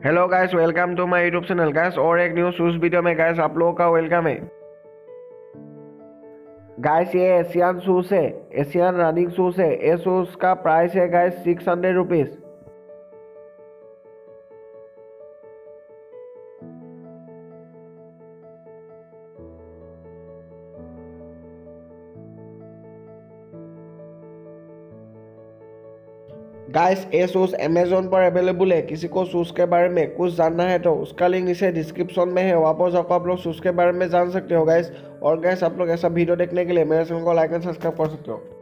Hello guys, welcome to my YouTube channel guys. और एक new shoes video में guys आप लोगों का वेलकम है। गाइस ये एशियन शूज है, एशियन रनिंग शूज है। ये शूज का प्राइस है गाइस 600 रुपीज़। गाइस ये शूज अमेजोन पर अवेलेबल है। किसी को शूज के बारे में कुछ जानना है तो उसका लिंक नीचे डिस्क्रिप्शन में है, वहाँ पर जाकर आप लोग शूज के बारे में जान सकते हो गाइस। और गाइस आप लोग ऐसा वीडियो देखने के लिए मेरे चैनल को लाइक एंड सब्सक्राइब कर सकते हो।